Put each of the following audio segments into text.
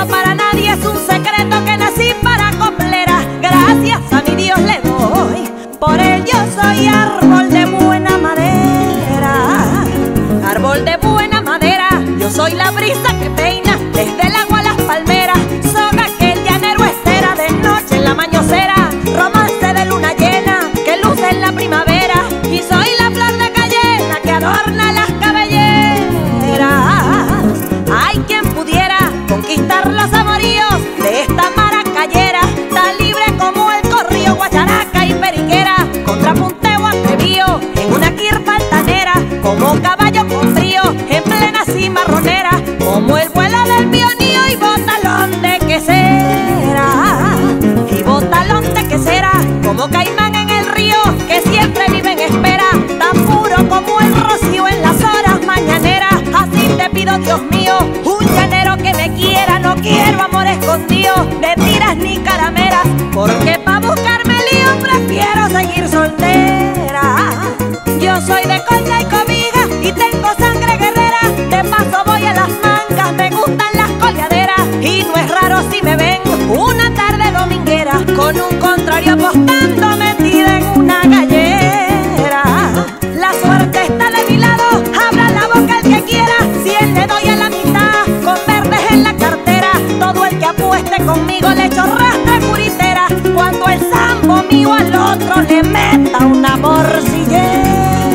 secreto para nadie, es un secreto que nací para coplera. Gracias a mi Dios le doy, por él yo soy árbol de buena madera. Árbol de buena madera, yo soy la brisa que peina desde el agua a las palmeras. Soga que el llanero espera de noche en la mañosera. Romance de luna llena que luce en la primavera. Y soy la flor de cayena que adorna las cabelleras. Hay quien pudiera conquistar los amoríos de esta maracayera, tan libre como el corrío, guacharaca y periquera. Contrapunteo atrevío en una quirpa altanera, como caballo con frío en plena cimarronera, como el vuelo del pionío y botalón de quesera. Y botalón de quesera, como caimán en el río que siempre vive en espera, tan puro como el rocío en las horas mañaneras. Así te pido, Dios mío, un llanero que me quiera. No quiero amor escondido de tiras ni carameras, porque pa' buscarme lío prefiero seguir soltera. Yo soy de colla y cobija y tengo sangre guerrera. De paso voy a las mangas, me gustan las colgaderas. Y no es raro si me ven una tarde dominguera con un contrario apostando metida en una gallera. La suerte está de mi lado, abra la boca el que quiera. Si él le doy a la mitad con verdes en la cartera, todo el que apueste conmigo le echo rastra curitera. Cuando el sambo mío al otro le meta una morcillera.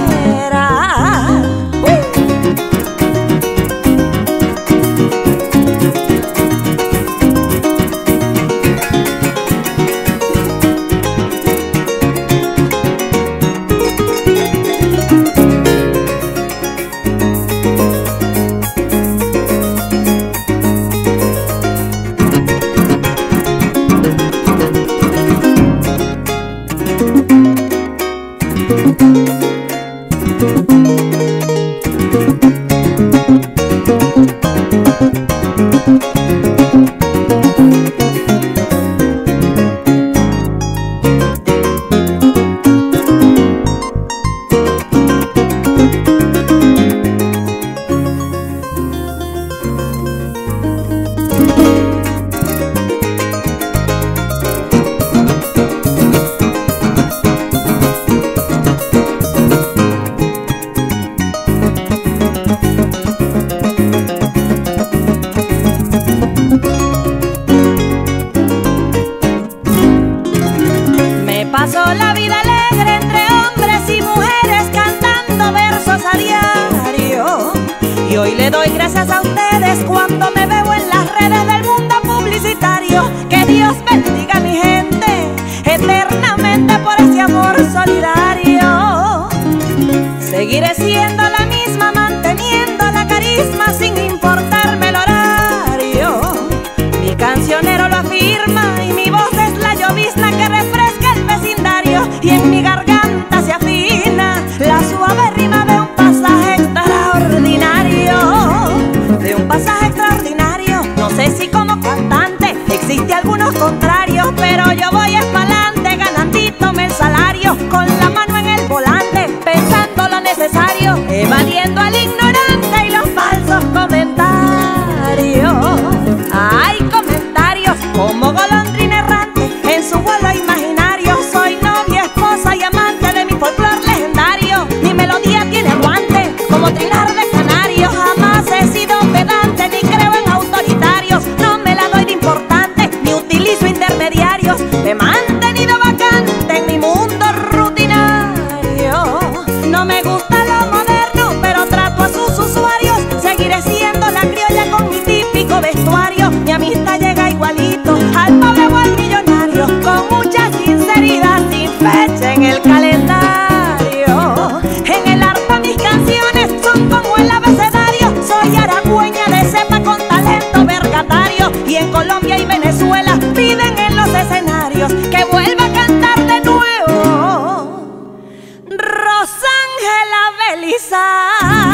Paso la vida alegre entre hombres y mujeres cantando versos a diario. Y hoy le doy gracias a ustedes cuando me veo en las redes del mundo publicitario. Que Dios bendiga a mi gente eternamente por ese amor solidario. Seguiré siendo la misma, manteniendo la carisma sin importarme el horario. Mi cancionero lo afirma y mi voz es la llovizna que refresca el vecindario. Y en mi garganta se afina la suave rima de un pasaje extraordinario. De un pasaje extraordinario. No sé si como cantante existe algunos contrarios, pero yo voy espalante ganandito el salario, con la mano en el volante, pensando lo necesario, evadiendo al ignorante y los falsos comentarios. Hay comentarios como golondrina errante en su vuelo imaginario. Soy novia, esposa y amante de mi folclor legendario. Mi melodía tiene aguante como trinar de canario. Jamás he sido pedante ni creo en autoritarios. No me la doy de importante ni utilizo intermediarios. Me he mantenido vacante en mi mundo rutinario. No me gusta lo moderno, pero trato a sus usuarios. Seguiré siendo la criolla con mi típico vestuario. Mi amistad llega igualito al pobre o al millonario, con mucha sinceridad, sin fecha en el calendario. En el arpa mis canciones son como el abecedario. Soy aragüeña de cepa con talento vergatario. Y en Colombia y Venezuela piden en los escenarios que vuelva a cantar de nuevo Rosángela Belisario.